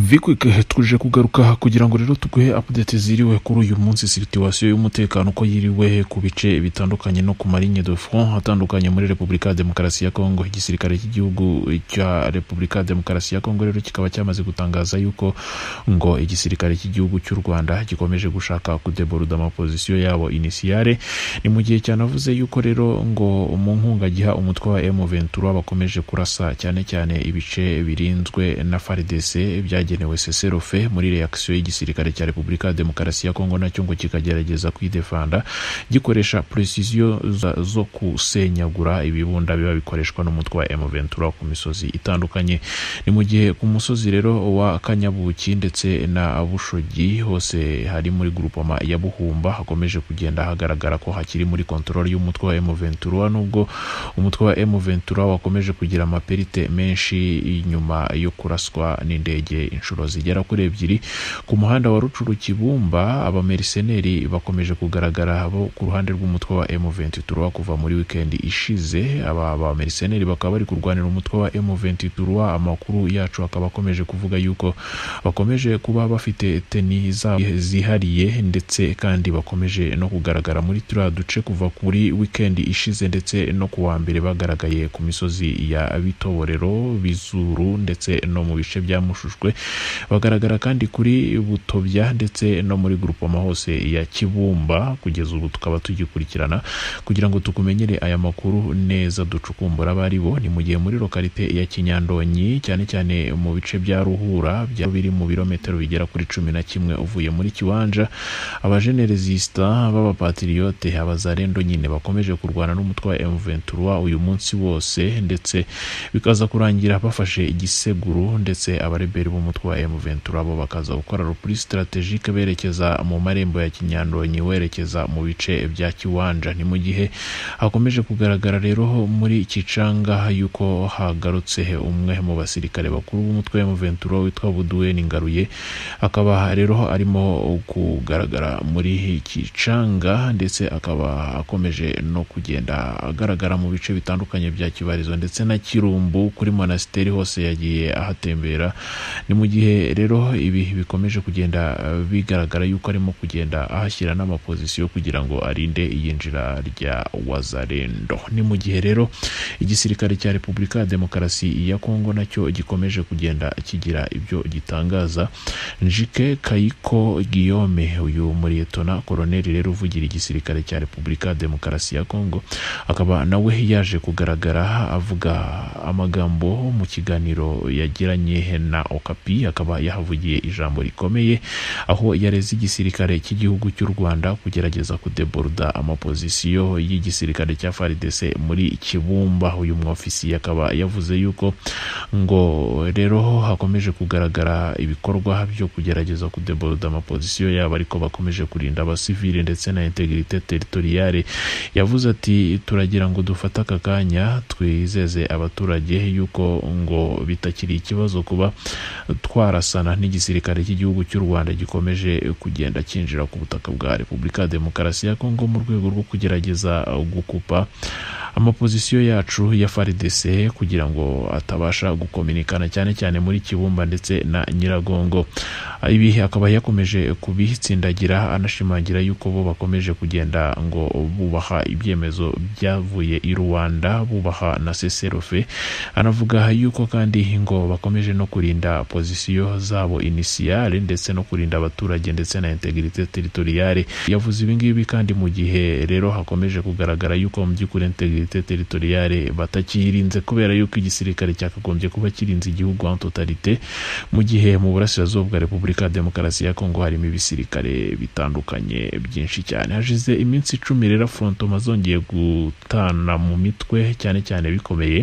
Vikwike tuje kugaruka kugira ngo rero tuguhe update ziriwe kuri uyu munsi situation y'umutekano ko yiriwe ku bice bitandukanye no ku marine de front hatandukanye muri Republika Demokarasi ya Kongo. Igisirikare cy'igihugu cya Republika Demokarasi ya Kongo rero kikaba cyamaze gutangaza yuko ngo igisirikare cy'igihugu cy'u Rwanda gikomeje gushaka kudeborda amaposition yabo initiale. Ni mu gihe cyanavuze yuko rero ngo mu nkunga giha umutwe wa M23 bakomeje kurasa cyane cyane ibice birinzwe na FARDC byagenewe seserofe muri reaction y'igisirikare cya Republika Demokarasi ya Kongo nacyo ngo kikagerageza kwidefanda gikoresha precision zo kusenyagura ibibunda biba bikoreshwa n'umutwe wa M23 ku misozi itandukanye. Ni mu gihe ku musozi rero wa Kanyabuki ndetse na Bushogi hose hari muri groupement ya Buhumba hakomeje kugenda hagaragara ko hakiri muri control y'umutwe wa M23, nubwo umutwe wa M23 wakomeje kugira amaperite menshi inyuma yo kuraswa n'indege inshuro zigera kuri ebyiri. Ku muhanda wa Rucuru Kibumba abamerceneri bakomeje kugaragara abo ku ruhande rw'umutwe wa M23 kuva muri weekend ishize. Aba merceneri bakaba bari kurwanira umutwe wa M23. Amakuru yacu akaba akomeje kuvuga yuko bakomeje kuba bafite teni zihariye ndetse kandi bakomeje no kugaragara muri turiya duce kuva kuri weekend ishize ndetse no kuwa mbere bagaragaye ku misozi ya Bitoborero, Bizuru ndetse no mu bice bya Mushushwe. Bagaragara kandi kuri Butobya ndetse no muri groupement hose ya Kibumba. Kugeza ubu tukaba tugikurikirana kugira ngo tukumenyere aya makuru neza ducukumbura bari bo. Ni mu gihe muri lokalite ya Kinyandonyi cyane cyane mu bice bya Ruhura biri mu birometero bigera kuri 11 uvuye muri Kiwanja, abajenerezista b'abapatriote abazarendo nyine bakomeje kurwana n'umutwe wa M23 uyu munsi wose, ndetse bikaza kurangira bafashe igiseguru ndetse abareberi b'umutwe wa M23 bo bakaza gukora repli strategique berekeza mu marembo ya Kinyandonyi werekeza mu bice bya Kiwanja. Ni mu gihe hakomeje kugaragara rero muri Kicanga yuko hagarutse umwe mu basirikare bakuru b'umutwe wa M23 witwa Buduweni Ngaruye, akaba rero arimo kugaragara muri Kicanga ndetse akaba akomeje no kugenda agaragara mu bice bitandukanye bya Kibarizo ndetse na Kirumbu kuri monasteri hose yagiye ahatembera. Ni mu gihe rero ibi bikomeje kugenda bigaragara yuko arimo kugenda ahashyira n'amaposition kugira ngo arinde iyinjira rya Wazarendo. Ni mu gihe rero igisirikare cya Republika Demokarasi ya Kongo nacyo gikomeje kugenda kigira ibyo gitangaza. Njike Kayiko Guillaume uyu Murietona Colonel rero uvugira igisirikare cya Republika Demokarasi ya Kongo akaba nawe yaje kugaragara avuga amagambo mu kiganiro yagiranye na Okapi. Akaba yahavugiye ijambo rikomeye aho yareze igisirikare cy'igihugu cy'u Rwanda kugerageza kudeborda amaposition y'igisirikare cya FARDC muri Kibumba. Uyu mwofisi akaba yavuze yuko ngo rero hakomeje kugaragara ibikorwa byo kugerageza kudeborda amaposition yabo ariko bakomeje kurinda abasivile ndetse na integrite territoriale. Yavuze ati turagira ngo dufata akanya twizeze abaturage yuko ngo bitakiri ikibazo kuba twarasana n'igisirikare cy'igihugu cy'u Rwanda gikomeje kugenda kinjira ku butaka bwa Republika Demokarasi ya Kongo mu rwego rwo kugerageza gukupa amaposition yacu ya FARDC kugira ngo atabasha gukominikana cyane cyane muri Kibumba ndetse na Nyiragongo. Ibi akaba yakomeje kubitsindagira anashimangira yuko bo bakomeje kugenda ngo bubaha ibyemezo byavuye i Rwanda, bubaha na seserofe. Anavuga yuko kandi ngo bakomeje no kurinda position zabo initiale ndetse no kurinda abaturage ndetse na integrite territoriale. Yavuze ibi ngibi kandi mu gihe rero hakomeje kugaragara yuko mu by'ukuri integrite territoriale batakirinze kubera yuko igisirikare cyakagombye kuba kirinze igihugu en totalite, mu gihe mu burasirazuba bwa Republika Demokarasi ya Kongo harimo ibisirikare bitandukanye byinshi cyane. Hashize iminsi 10 rero frontoma zongeye gutana mu mitwe cyane cyane bikomeye.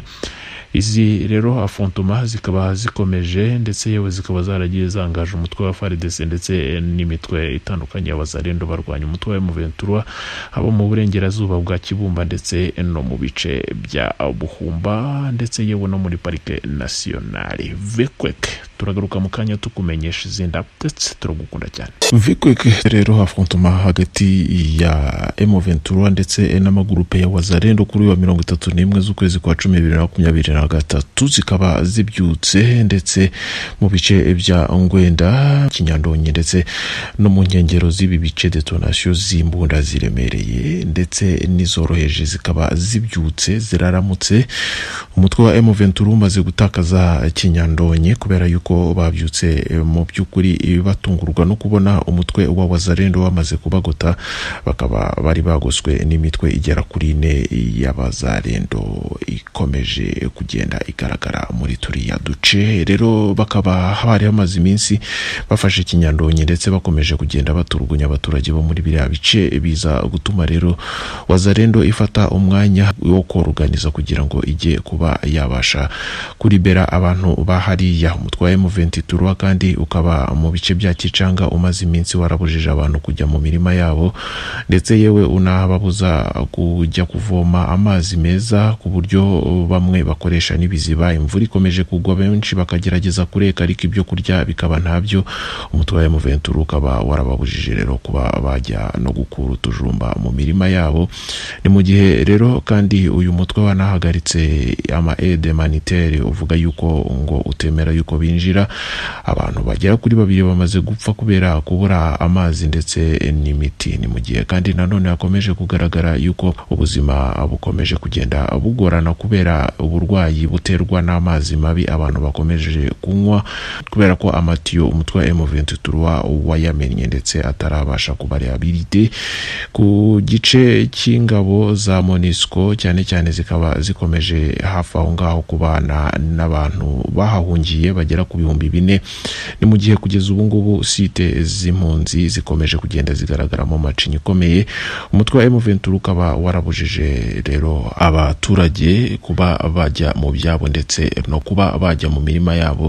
Izi rero afrontoma zikaba zikomeje ndetse yewe zikaba zaragiye zangaje umutwe wa FARDC ndetse n'imitwe itandukanye y'abazarendo barwanya umutwe wa M23 habo mu burengerazuba bwa Kibumba ndetse no mu bice bya Buhumba ndetse yewe no muri Parike Nationale. Vikweke turagaruka mu kanya tukumenyesha izindi updates. Turagukunda cyane. Vikweke rero affrontement hagati ya M23 ndetse n'amagurupe ya Wazalendo kuri wa 31 z'ukwezi kwa 2023 zikaba zibyutse ndetse mu bice bya Ngwenda, Kinyandonyi ndetse no mu nkengero z'ibi bice detonation z'imbunda ziremereye ndetse n'izoroheje zikaba zibyutse ziraramutse. Umutwe wa M23 umaze gutakaza Kinyandonyi kubera yuko babyutse mu by'ukuri batungurwa no kubona umutwe wa Wazalendo wamaze kubagota, bakaba bari bagoswe n'imitwe igera kuri 4 y'Abazalendo ikomeje kugenda igaragara muri turiya duce. Rero bakaba bari hamaze iminsi bafashe Kinyandonyi ndetse bakomeje kugenda baturugunya abaturage bo muri biriya bice, biza gutuma rero Wazalendo ifata umwanya wo koruganiza kugira ngo ijye kuba yabasha kuribera abantu bahariya. Umutwe wa M23 kandi ukaba mu bice bya Kicanga umaze iminsi warabujije abantu kujya mu mirima yabo ndetse yewe unababuza kujya kuvoma amazi meza, ku buryo bamwe bakoresha n'ibiziba. Imvura ikomeje kugwa, benshi bakagerageza kureka ariko ibyo kurya bikaba ntabyo. Umutwe wa M23 ukaba warababujije rero kuba bajya no gukura utujumba mu mirima yabo. Ni mu gihe rero kandi uyu mutwe wanahagaritse ama aide humanitaire uvuga yuko ngo utemera yuko binjira. Abantu bagera kuri 2 bamaze gupfa kubera kubura amazi ndetse n'imiti. Ni mu gihe kandi nanone hakomeje kugaragara yuko ubuzima bukomeje kugenda bugorana kubera uburwayi buterwa n'amazi mabi abantu bakomeje kunywa, kubera ko amatiyo umutwe wa M23 wayamennye ndetse atarabasha kuba rehabilité. Ku gice cy'ingabo za MONUSCO cyane cyane zikaba zikomeje hafi aho ngaho kubana n'abantu bahahungiye bagera ku 4,000. Ni mu gihe kugeza ubu ngubu site z'impunzi zikomeje kugenda zigaragaramo macinyi ikomeye. Umutwe wa M23 ukaba warabujije rero abaturage kuba bajya mu byabo ndetse no kuba bajya mu mirima yabo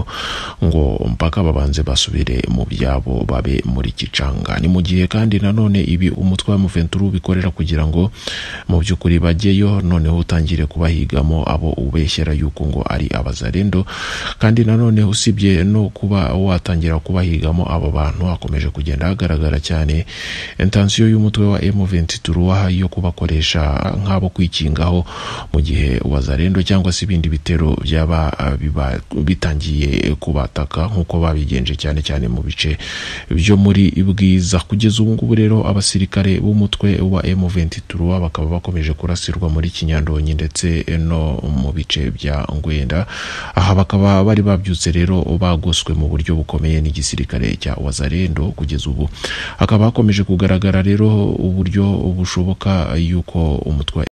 ngo mpaka babanze basubire mu byabo babe muri Kicanga. Ni mu gihe kandi nanone ibi umutwe wa M23 bikorera kugira ngo mu by'ukuri bajyeyo noneho utangire kubahigamo abo ubeshyera yuko ngo ari Abazalendo. Kandi nanone usibye no kuba watangira kubahigamo abo bantu, hakomeje kugenda hagaragara cyane intention y'umutwe wa M23 yo kubakoresha nk'abo kwikingaho mu gihe Wazalendo cyangwa se ibindi bitero byaba bitangiye kubataka nk'uko babigenje cyane cyane mu bice byo muri Bwiza. Kugeza ubu ngubu rero abasirikare b'umutwe wa M23 bakaba bakomeje kurasirwa muri Kinyandonyi ndetse no mu bice bya Ngwenda. Aha bakaba bari babyutse rero bagoswe mu buryo bukomeye n'igisirikare cya Wazalendo. Kugeza ubu hakaba hakomeje kugaragara rero uburyo bushoboka yuko umutwe wa